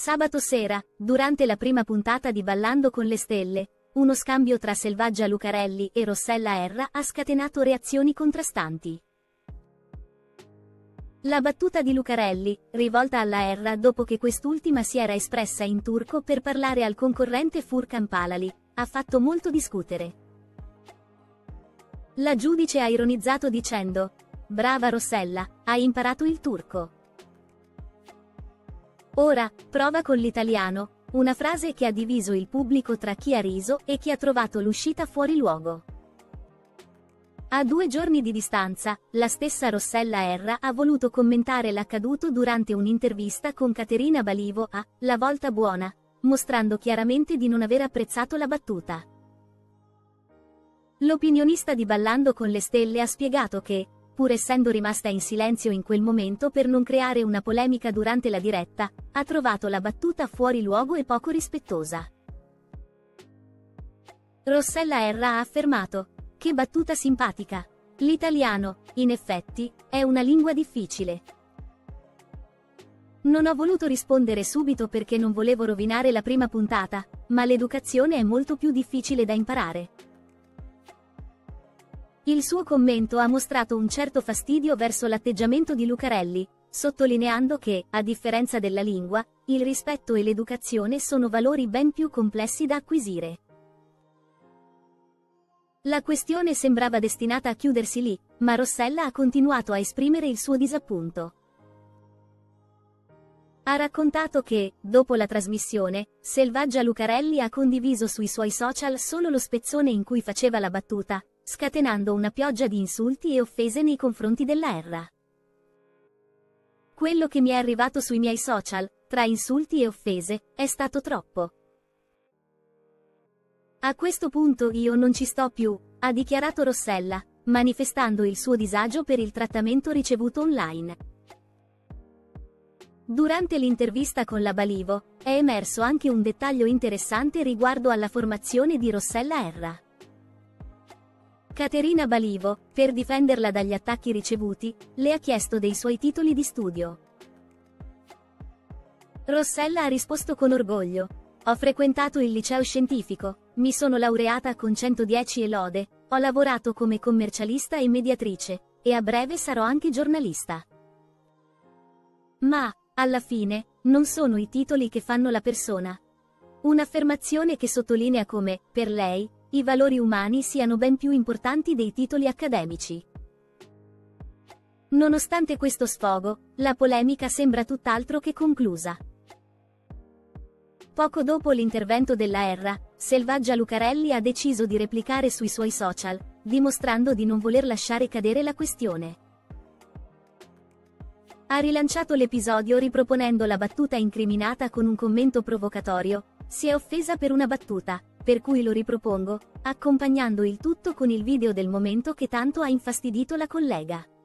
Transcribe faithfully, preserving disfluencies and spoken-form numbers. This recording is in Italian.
Sabato sera, durante la prima puntata di Ballando con le stelle, uno scambio tra Selvaggia Lucarelli e Rossella Erra ha scatenato reazioni contrastanti. La battuta di Lucarelli, rivolta alla Erra dopo che quest'ultima si era espressa in turco per parlare al concorrente Furkan Palali, ha fatto molto discutere. La giudice ha ironizzato dicendo: "Brava Rossella, hai imparato il turco. Ora, prova con l'italiano", una frase che ha diviso il pubblico tra chi ha riso e chi ha trovato l'uscita fuori luogo. A due giorni di distanza, la stessa Rossella Erra ha voluto commentare l'accaduto durante un'intervista con Caterina Balivo a La Volta Buona, mostrando chiaramente di non aver apprezzato la battuta. L'opinionista di Ballando con le stelle ha spiegato che, pur essendo rimasta in silenzio in quel momento per non creare una polemica durante la diretta, ha trovato la battuta fuori luogo e poco rispettosa. Rossella Erra ha affermato: "Che battuta simpatica. L'italiano, in effetti, è una lingua difficile. Non ho voluto rispondere subito perché non volevo rovinare la prima puntata, ma l'educazione è molto più difficile da imparare". Il suo commento ha mostrato un certo fastidio verso l'atteggiamento di Lucarelli, sottolineando che, a differenza della lingua, il rispetto e l'educazione sono valori ben più complessi da acquisire. La questione sembrava destinata a chiudersi lì, ma Rossella ha continuato a esprimere il suo disappunto. Ha raccontato che, dopo la trasmissione, Selvaggia Lucarelli ha condiviso sui suoi social solo lo spezzone in cui faceva la battuta, scatenando una pioggia di insulti e offese nei confronti della Erra. "Quello che mi è arrivato sui miei social, tra insulti e offese, è stato troppo. A questo punto io non ci sto più", ha dichiarato Rossella, manifestando il suo disagio per il trattamento ricevuto online. Durante l'intervista con la Balivo, è emerso anche un dettaglio interessante riguardo alla formazione di Rossella Erra. Caterina Balivo, per difenderla dagli attacchi ricevuti, le ha chiesto dei suoi titoli di studio. Rossella ha risposto con orgoglio: "Ho frequentato il liceo scientifico, mi sono laureata con centodieci e lode, ho lavorato come commercialista e mediatrice, e a breve sarò anche giornalista. Ma, alla fine, non sono i titoli che fanno la persona". Un'affermazione che sottolinea come, per lei, i valori umani siano ben più importanti dei titoli accademici. Nonostante questo sfogo, la polemica sembra tutt'altro che conclusa. Poco dopo l'intervento della Erra, Selvaggia Lucarelli ha deciso di replicare sui suoi social, dimostrando di non voler lasciare cadere la questione. Ha rilanciato l'episodio riproponendo la battuta incriminata con un commento provocatorio: "Si è offesa per una battuta, per cui lo ripropongo", accompagnando il tutto con il video del momento che tanto ha infastidito la collega.